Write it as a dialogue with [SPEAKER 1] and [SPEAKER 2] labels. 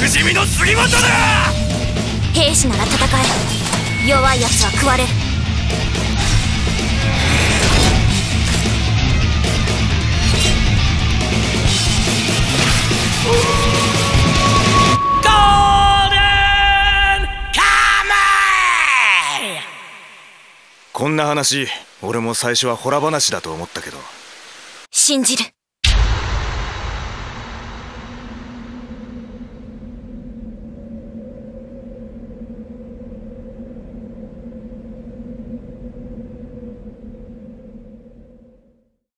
[SPEAKER 1] しみの杉本だ。
[SPEAKER 2] 兵士なら戦え、弱いやつは食われる。
[SPEAKER 1] ゴールデンカムイ。
[SPEAKER 3] こんな話、俺も最初はホラ話だと思ったけど。
[SPEAKER 2] 信じる。